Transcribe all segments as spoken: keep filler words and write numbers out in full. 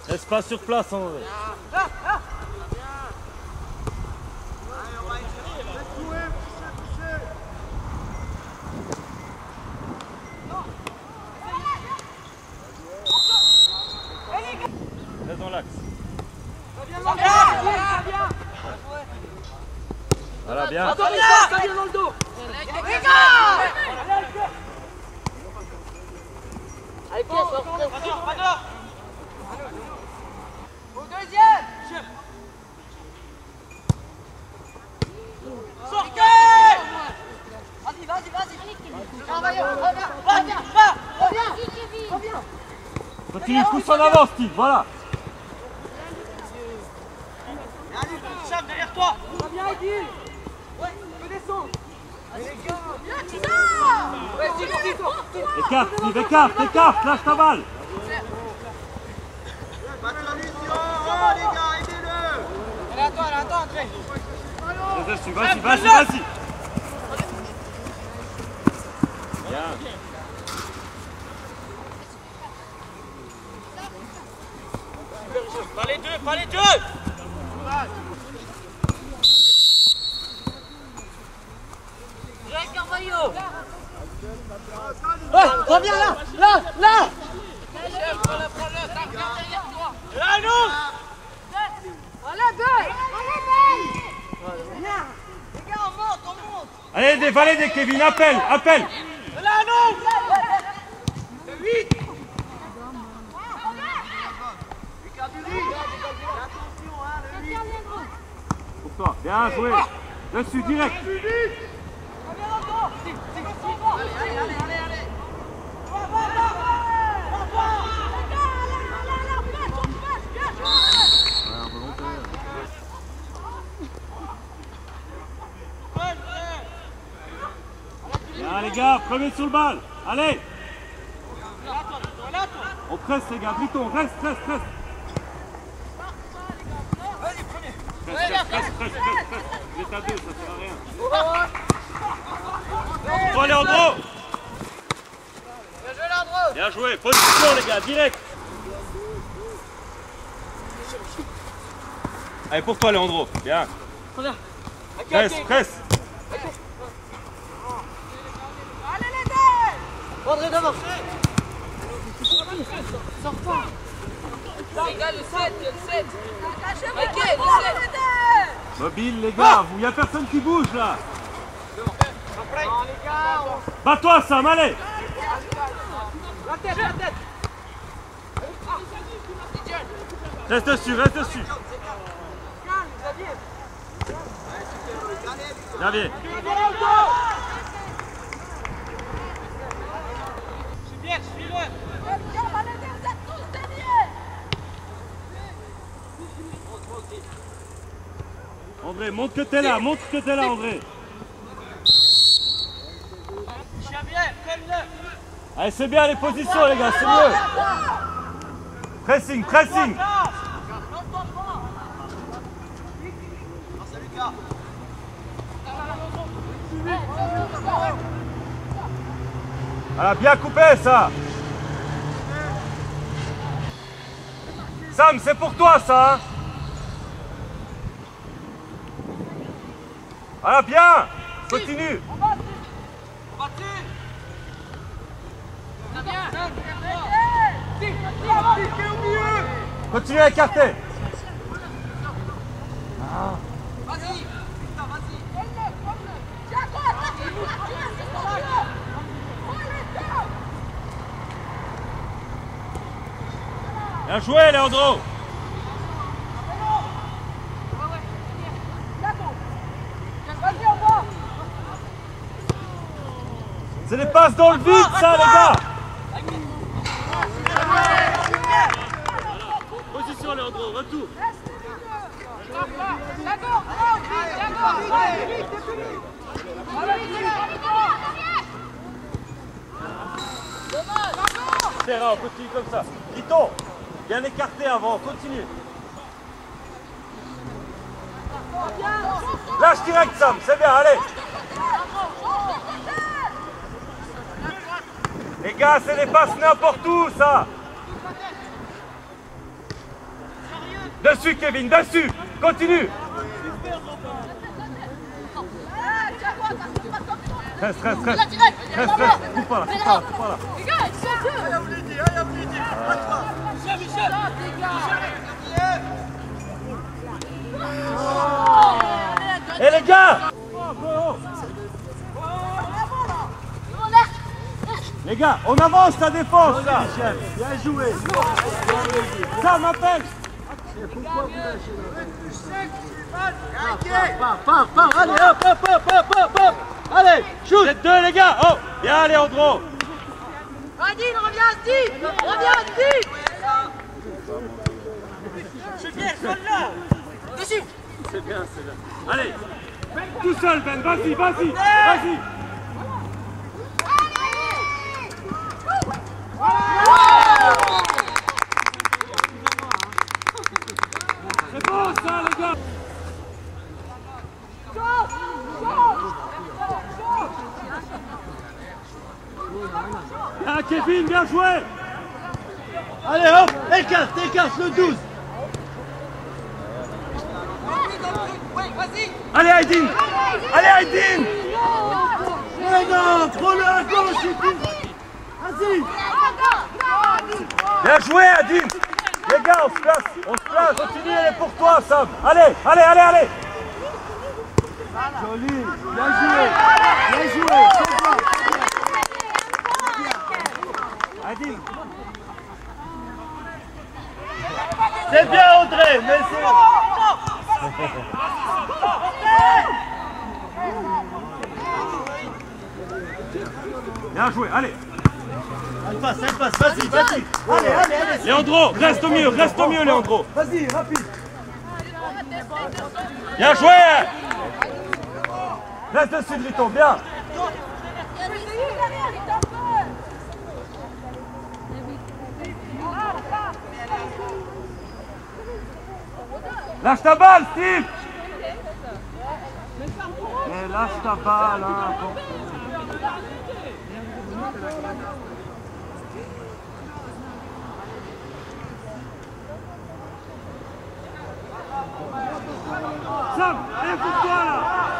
Reste pas sur place, André. Reste dans l'axe. Voilà, bien. Attends, ça vient dans le dos. Les gars! Allez, pièce, au deuxième! Sortez! Vas-y, vas-y, vas-y! Reviens, reviens, reviens, reviens! Reviens! Continue, pousse en avant, Steve, voilà. Allez, Sam, derrière toi! Reviens, Edil! Ouais, peux descendre! Allez, les gars! Ouais, Steve, Steve, Steve! Écarte, Steve, écarte, écarte, lâche ta balle. Pas de solution! Oh, les gars, aidez-le! Elle est à toi, elle est à toi, André! Vas-y, vas-y, vas-y, vas-y. Bien. Pas les deux, pas les deux! Direct Carvalho! Ouais, reviens là! Là! Là! Chef, prends-le, prends-le, ça revient derrière toi! Là, nous! Allez, deux! Allez, viens! Les gars, on monte, on monte! Allez, des valets des Kevin, appelle, appelle. Là, nous! huit! Pour toi, bien joué. Dessus, direct. Allez, allez, allez, allez, allez! Bien les gars, premier sur le bal. Allez. On presse les gars, Briton, reste, reste, reste. Reste, reste, reste, reste, reste, reste. Vous êtes à deux, ça sert à rien. Bon, Léandro. Bien joué, Leandro! Bien joué, position les gars, direct. Allez, pour toi Léandro, bien. Presse, presse. Allez les deux! André devant! Sors pas! Les gars, le sept, le sept! Ok, le sept! Mobile les gars, il n'y a personne qui bouge là. Non, les gars, on... Bats-toi Sam, allez. La tête, la tête! Reste dessus, reste dessus. Xavier. C'est bien, suis-le! André, montre que t'es là, montre que t'es là André. Xavier, prenne-le! Allez, c'est bien les positions les gars, c'est mieux. Pressing, pressing. Voilà, bien coupé ça. Sam, c'est pour toi ça. Hein. Voilà, bien. Continue. Continue à écarter. Ah. Vas-y! Putain, vas-y! Bien joué, Léandro. C'est des passes dans le vide, ça, les gars. Position, Léandro, retour. Terrain, on continue comme ça. Liton, bien écarté avant, continue. Lâche direct, Sam, c'est bien, allez. Les gars, c'est des passes n'importe où, ça. Dessus, Kevin, dessus. Continue. Reste, reste, reste. Reste, reste. Coupe pas là, coupe pas là, coupe pas là. Les gars, ils sont deux. Allez, Oulidi, allez, Oulidi. Michel, Michel. Et les gars. Les gars, on avance la défense là. Bien joué. Ça m'appelle. Pourquoi vous lâchez là? Paf, paf, paf, allez, hop, hop, hop, hop, hop, hop. Allez, shoot. Vous êtes deux les gars. Oh, bien Léandro. Adine, reviens Steve. Reviens Steve. C'est bien, là. Dessus. C'est bien, c'est bien. Allez, tout seul Ben, vas-y, vas-y, vas-y. C'est bon ça les gars. Ah Kevin, bien joué. Allez, hop, écarte, écarte le douze. Allez Aydin. Allez Aydin. Mais non, prends-le à gauche et puis... Vas-y. Bien joué Aydin. Les gars, on se place, on se place. Continue, elle est pour toi Sam. Allez, allez, allez, allez. Joli, bien joué. Bien joué, c'est bon. Aydin. C'est bien André, mais c'est... Bien joué, allez. Elle passe, elle passe, vas-y, vas-y. Allez, allez, allez. Léandro, reste au mieux, reste au mieux Léandro. Vas-y, rapide. Bien joué. Reste dessus Driton, bien. Lâche ta balle, Steve. Mais lâche ta balle, hein. Bon. Sam, allez pour toi là.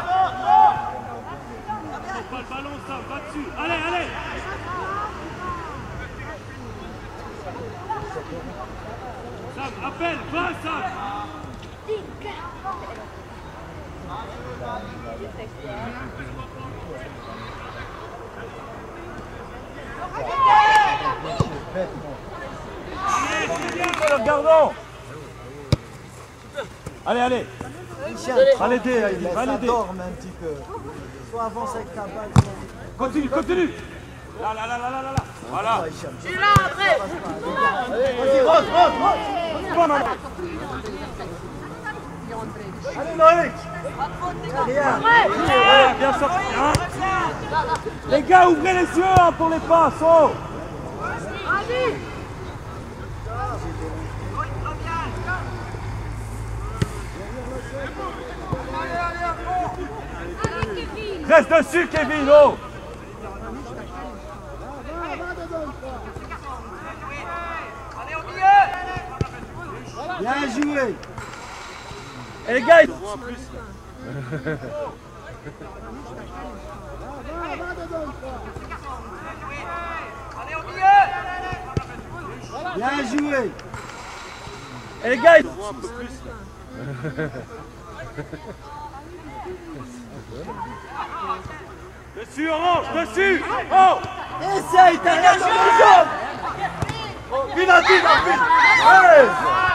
Pas le ballon, Sam, va dessus. Allez, allez. Sam, appelle, va Sam. Regardons. Allez, allez. Va l'aider, va l'aider. Dorme un petit peu. Soit avance avec ta balle. Continue, continue. Là, là, là, là, là, là. Voilà. Je suis là, après. Vas-y, rentre, rentre, rentre. Bon, non, non. Allez, Loïc. Bien. Ouais, bien sorti. Hein. Les gars, ouvrez les yeux hein, pour les passes. Oh. Vas-y. Reste dessus, Kevin. Oh. Bien joué. Et les gars, ils... Bien joué. Et les gars, ils... Dessus, Orange, dessus. Oh. Essaye, t'as rien dans les jambes. Penalty, rapide. Allez.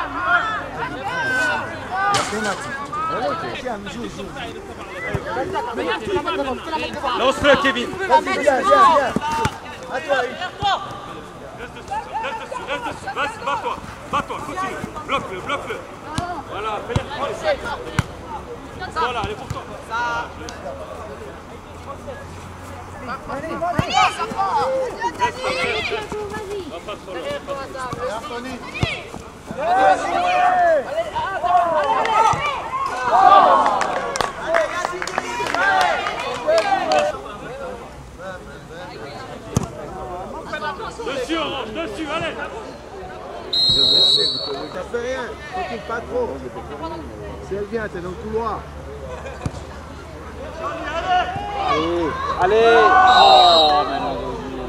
Lance-le, Kevin. Vas-y, viens, viens, viens. À toi, Reste dessus, reste dessus, reste dessus. Vas-y, bats-toi, bats-toi, continue. Bloque-le, bloque-le. Voilà, fais-le. Voilà, elle est pour toi. Allez, allez, ça va. Reste tranquille. Va pas trop loin. Dessus, Orange, dessus, allez. Ça fait rien, t'occupe pas trop. Si elle vient, t'es dans le couloir. Allez, allez. Oh, mais non.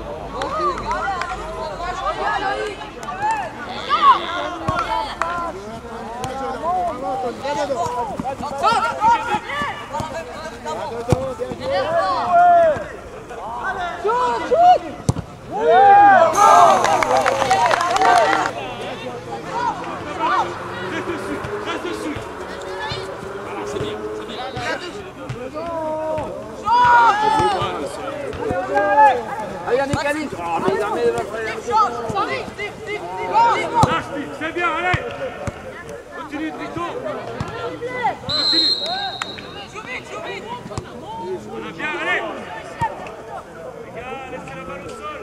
Allez, un mécanisme. C'est bien, allez. Continue, Trito. Continue. On a bien, allez. Les gars, laissez la balle au sol.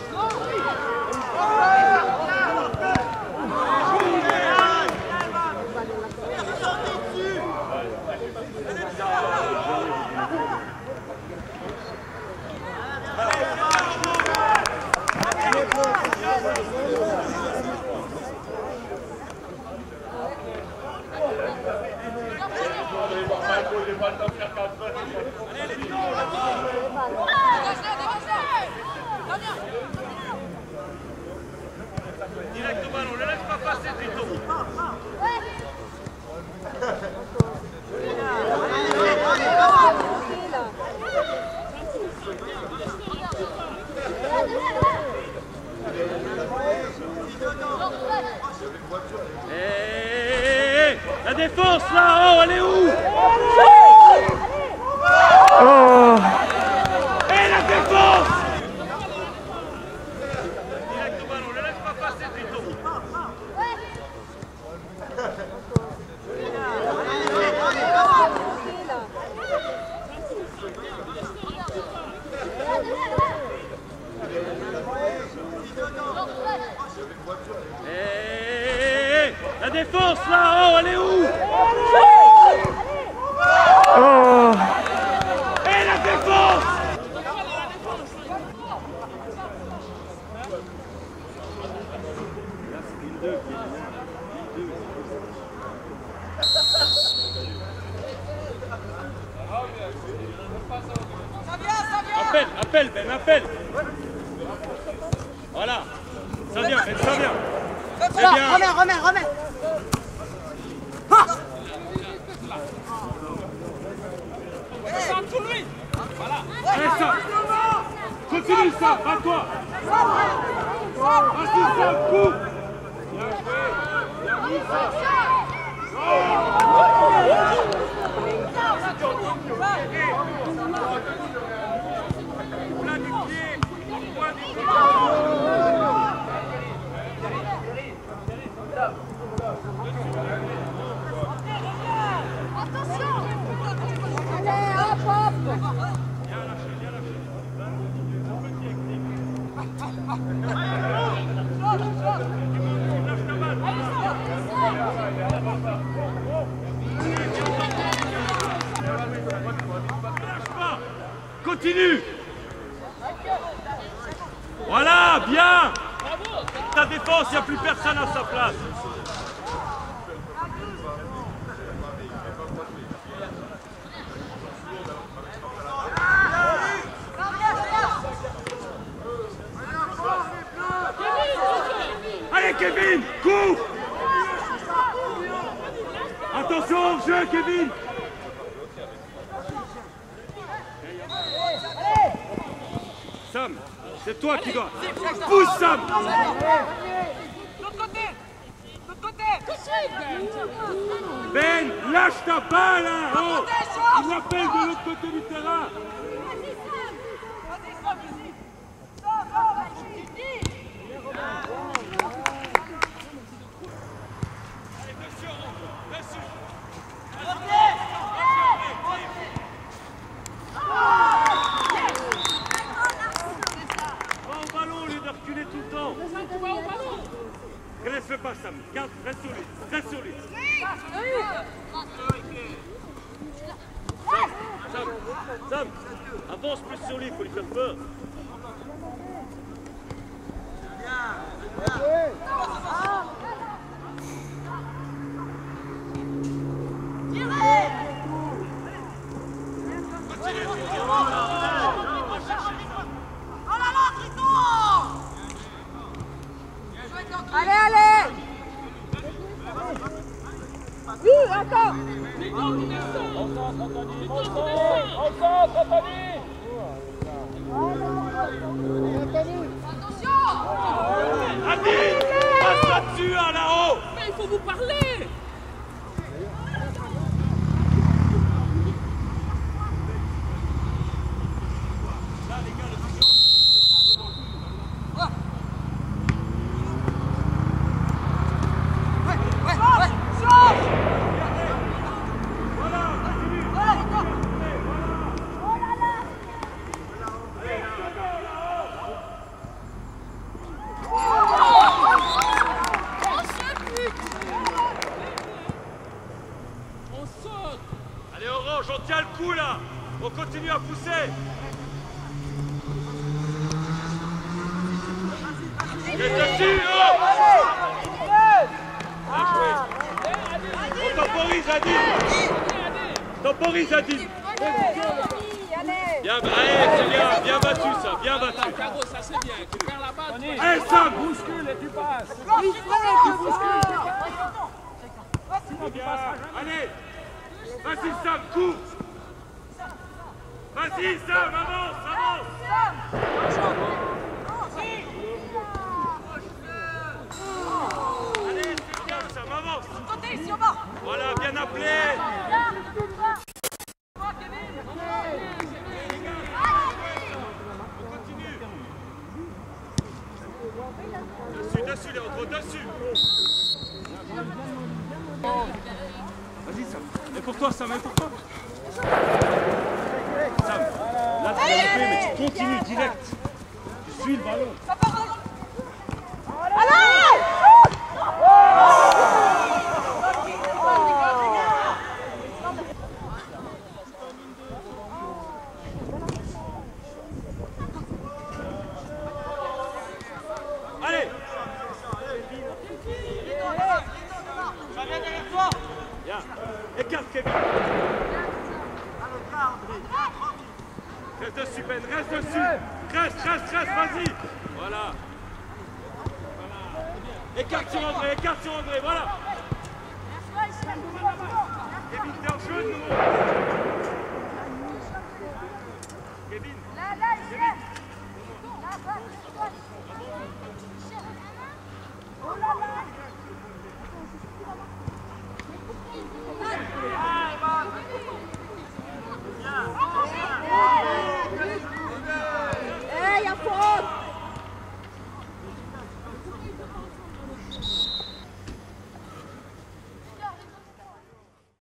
Direct au ballon, ne laisse pas passer, Trito. Hey, la défense là, oh, elle est où? Oh. Et la défense! Direct au ballon, ne laisse pas passer, Trito. Hey, la défense là, oh, elle est où? Oh. Et la défense! Appelle, appelle, Ben, appelle. Voilà. Ça vient, Ben, ça vient. C'est bien. Remets, remets, remets. Allez, ça. Continue, ça. Bats-toi. Vas-y, ça, coupe. Bien joué. Bien mis, ça. Plein du pied. Point du pied. Allez, hop, hop. Bien lâché, bien lâché. Lâche ta balle. Lâche pas. Continue. Voilà, bien. Ta défense, il n'y a plus personne à sa place. Allez Kevin, cours. Attention au jeu Kevin. Sam, c'est toi qui dois. Pousse Sam. L'autre côté. L'autre côté. Ben, lâche ta balle hein. Oh, il l'appelle de l'autre côté du terrain. Tout le temps. Laisse-le pas, Sam. Garde, reste sur lui. Reste sur lui. Sam, Sam, Sam, avance plus sur lui, il faut lui faire peur. Oui, attends. Au centre, Anthony. Au centre, au centre, Anthony. Attention. Adine, passe là-dessus, hein, là-haut. Mais il faut vous parler. Là, les gars, le Allez Orange, on tient le coup là. On continue à pousser. Reste dessus, oh. Bien joué. On temporise, Adine. Temporise, Adine. Bien, allez, c'est bien, bien battu ça, bien battu. Caro, ça c'est bien. Tu perds la balle. Allez, Sam. Bouscule et tu passes. Allez, vas-y Sam, cours. Vas-y Sam, avance, avance. Allez, c'est bien Sam, avance. Voilà, bien appelé. On continue. Dessus, dessus, Léandre, dessus. Vas-y Sam, et pour toi Sam, et pour toi. Sam, là tu vas louper mais tu continues direct. Tu suis le ballon. Allez. Ça vient derrière toi. Bien. Écarte Kevin. Reste dessus Ben, reste dessus. Reste, reste, reste, vas-y. Voilà. Voilà. Écarte sur André, écarte sur André, voilà. Kevin, t'es en jeu de nouveau.